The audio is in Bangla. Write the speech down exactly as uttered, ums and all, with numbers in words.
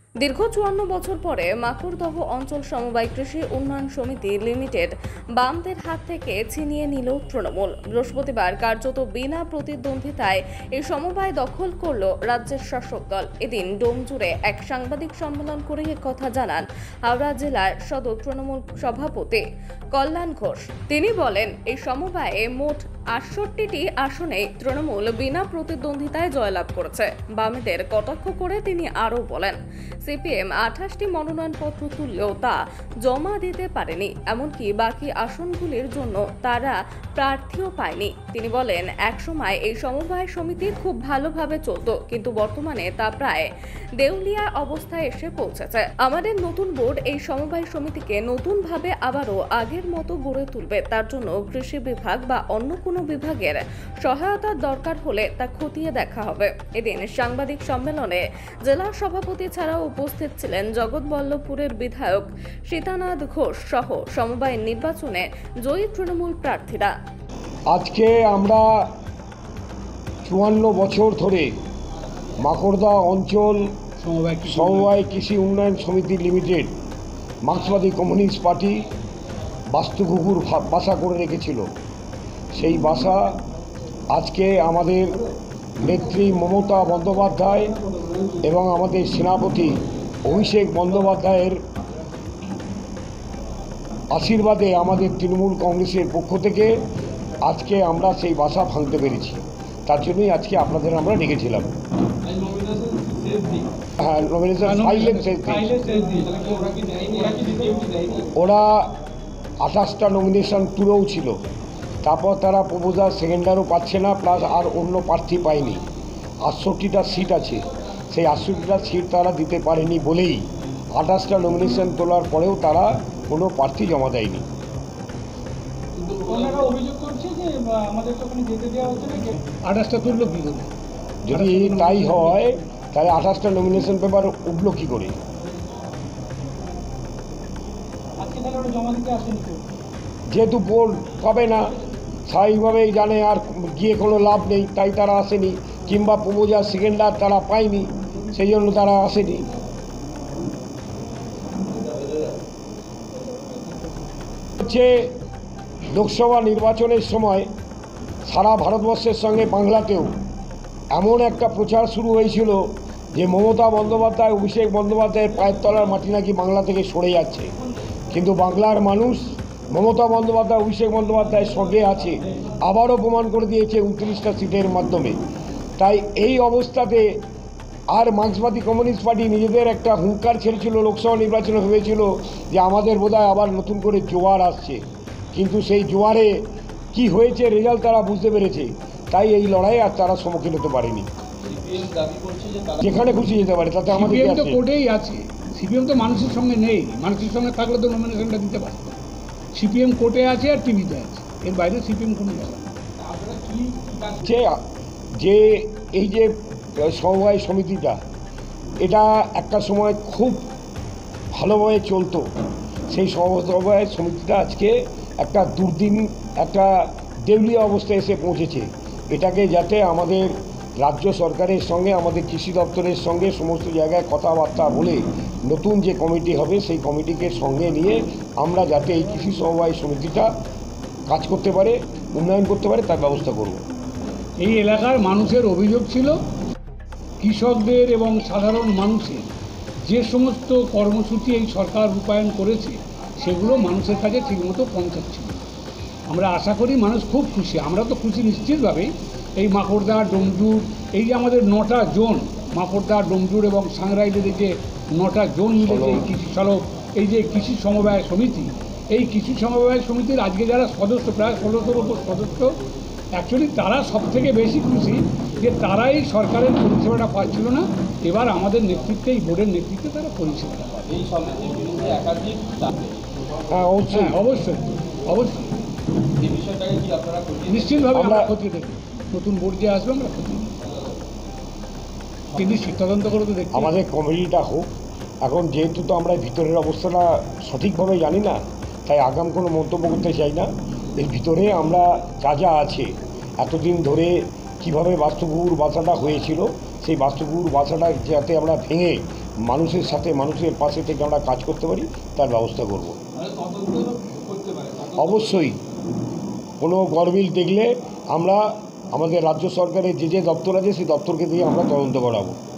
দীর্ঘ চুয়ান্ন বছর পরে মাকড়দহ অঞ্চল সমবায় কৃষি উন্নয়ন সমিতি লিমিটেড বামদের হাত থেকে ছিনিয়ে নিল তৃণমূল। বৃহস্পতিবার কার্যত বিনা প্রতিদ্বন্দ্বিতায় এই সমবায় দখল করল রাজ্যের শাসক দল। এদিন ডোমজুড়ে এক সাংবাদিক সম্মেলন করে কথা জানান হাওড়া জেলার সদর তৃণমূল সভাপতি কল্যাণ ঘোষ। তিনি বলেন, এই সমবায়ে মোট আটষট্টিটি আসনে তৃণমূল বিনা প্রতিদ্বন্দ্বিতায় জয়লাভ করেছে। বামেদের কটাক্ষ করে তিনি আরও বলেন, সিপিএম আঠাশটি মনোনয়নপত্র তুললেও তা জমা দিতে পারেনি, এমনকি বাকি আসনগুলির জন্য তারা প্রার্থীও পায়নি। তিনি বলেন, একসময় এই সমবায় সমিতি খুব ভালোভাবে চলত, কিন্তু বর্তমানে তা প্রায় দেউলিয়া অবস্থায় এসে পৌঁছেছে। আমাদের নতুন বোর্ড এই সমবায় সমিতিকে নতুনভাবে আবারও আগের মতো গড়ে তুলবে। তার জন্য কৃষি বিভাগ বা অন্য কোনো বিভাগের সহায়তার দরকার হলে তা খতিয়ে দেখা হবে। এদিন সাংবাদিক সম্মেলনে জেলা সভাপতি ছাড়াও উপস্থিত ছিলেন জগৎবল্লভপুরের বিধায়ক সীতানাথ ঘোষ সহ সমবায় নির্বাচনে জয়ী তৃণমূল প্রার্থীরা। আজকে আমরা চুয়ান্ন বছর ধরে মাকড়দহ অঞ্চল সমবায় কৃষি উন্নয়ন সমিতি লিমিটেড মার্ক্সবাদী কমিউনিস্ট পার্টি বাস্তুকুকুর বাসা করে রেখেছিল। সেই বাসা আজকে আমাদের নেত্রী মমতা বন্দ্যোপাধ্যায় এবং আমাদের সেনাপতি অভিষেক বন্দ্যোপাধ্যায়ের আশীর্বাদে আমাদের তৃণমূল কংগ্রেসের পক্ষ থেকে আজকে আমরা সেই বাসা ভাঙতে পেরেছি। তার জন্যই আজকে আপনাদের আমরা ডেকেছিলাম। হ্যাঁ, নমিনেশন ফাইলের শেষ দিন। ওরা আঠাশটা নমিনেশন তুলেও ছিল, তারপর তারা প্রপোজাল সেকেন্ডারও পাচ্ছে না, প্লাস আর অন্য প্রার্থী পায়নি। আটষট্টিটা সিট আছে, সেই আটষট্টিটা সিট তারা দিতে পারেনি বলেই আঠাশটা নমিনেশন তোলার পরেও তারা কোনো প্রার্থী জমা দেয়নি। আঠাশটা তুললো কি করে? যদি তাই হয় তাহলে আঠাশটা নমিনেশন পেপার উঠলো কী করে? যেহেতু বোর্ড পাবে না, স্বাভাবিকভাবেই জানে আর গিয়ে কোনো লাভ নেই, তাই তারা আসেনি, কিংবা প্রপোজাল সেকেন্ডার তারা পায়নি, সেই জন্য তারা আসেনি। হচ্ছে লোকসভা নির্বাচনের সময় সারা ভারতবর্ষের সঙ্গে বাংলাতেও এমন একটা প্রচার শুরু হয়েছিল যে মমতা বন্দ্যোপাধ্যায় অভিষেক বন্দ্যোপাধ্যায়ের পায়ের তলার মাটি নাকি বাংলা থেকে সরে যাচ্ছে, কিন্তু বাংলার মানুষ মমতা বন্দ্যোপাধ্যায় অভিষেক বন্দ্যোপাধ্যায়ের সঙ্গে আছে, আবারও প্রমাণ করে দিয়েছে উনত্রিশটা সিটের মাধ্যমে। তাই এই অবস্থাতে আর মার্ক্সবাদী কমিউনিস্ট পার্টি নিজেদের একটা হুঙ্কার ছেড়েছিল, লোকসভা নির্বাচনে ভেবেছিল যে আমাদের বোধহয় আবার নতুন করে জোয়ার আসছে, কিন্তু সেই জোয়ারে কি হয়েছে রেজাল্ট তারা বুঝতে পেরেছে। তাই এই লড়াই আর তারা সম্মুখীন হতে পারেনি। যেখানে খুশি যেতে পারে, তাতে আমাদের তো কোর্টেই আছে। সিপিএম তো মানুষের সঙ্গে নেই, মানুষের সঙ্গে থাকলে তো নমিনেশনটা দিতে পারত। সিপিএম কোর্টে আছে আর টিভিতে আছে, এর বাইরে সিপিএম কোনো জায়গা যে এই যে সমবায় সমিতিটা, এটা একটা সময় খুব ভালোভাবে চলতো। সেই সমবায় সমিতিটা আজকে একটা দুর্দিন, একটা দেউলিয়া অবস্থায় এসে পৌঁছেছে। এটাকে যাতে আমাদের রাজ্য সরকারের সঙ্গে, আমাদের কৃষি দপ্তরের সঙ্গে সমস্ত জায়গায় কথাবার্তা বলে নতুন যে কমিটি হবে সেই কমিটিকে সঙ্গে নিয়ে আমরা যাতে এই কৃষি সমবায় সমিতিটা কাজ করতে পারে, উন্নয়ন করতে পারে, তার ব্যবস্থা করব। এই এলাকার মানুষের অভিযোগ ছিল কৃষকদের এবং সাধারণ মানুষের যে সমস্ত কর্মসূচি এই সরকার রূপায়ণ করেছে সেগুলো মানুষের কাছে ঠিকমতো পৌঁছাচ্ছিল। আমরা আশা করি মানুষ খুব খুশি, আমরা তো খুশি নিশ্চিতভাবেই। এই মাকড়দহ, ডোমজুর, এই যে আমাদের নটা জোন, মাকড়দহ, ডোমজুর এবং সাংরাইলের যে নটা জোন মিলেছে এই কৃষি সড়ক, এই যে কৃষি সমবায় সমিতি, এই কৃষি সমবায় সমিতির আজকে যারা সদস্য, প্রায় ষোলোশোর ওপর সদস্য, অ্যাকচুয়ালি তারা সব থেকে বেশি খুশি যে তারাই সরকারের পরিষেবাটা পাচ্ছিল না, এবার আমাদের নেতৃত্বে, এই বোর্ডের নেতৃত্বে তারা পরিষেবাটা পাবে। হ্যাঁ, অবশ্যই অবশ্যই অবশ্যই নিশ্চিতভাবে আমরা খতিয়ে দেখব। নতুন বোর্ড যে আসবে আমরা খতিয়ে দেখব, তিনি তদন্ত করে তো দেখব। আমাদের কমিটিটা হোক। এখন যেহেতু তো আমরা ভিতরের অবস্থাটা সঠিকভাবে জানি না, তাই আগাম কোনো মন্তব্য করতে চাই না। এর ভিতরে আমরা যা যা আছে, এতদিন ধরে কিভাবে বাস্তুকুকুর বাসাটা হয়েছিল, সেই বাস্তুকুকুর বাসাটা যাতে আমরা ভেঙে মানুষের সাথে মানুষের পাশে থেকে আমরা কাজ করতে পারি তার ব্যবস্থা করব। অবশ্যই কোনো গরমিল দেখলে আমরা আমাদের রাজ্য সরকারের যে যে দপ্তর আছে সেই দপ্তরকে দিয়ে আমরা তদন্ত করাবো।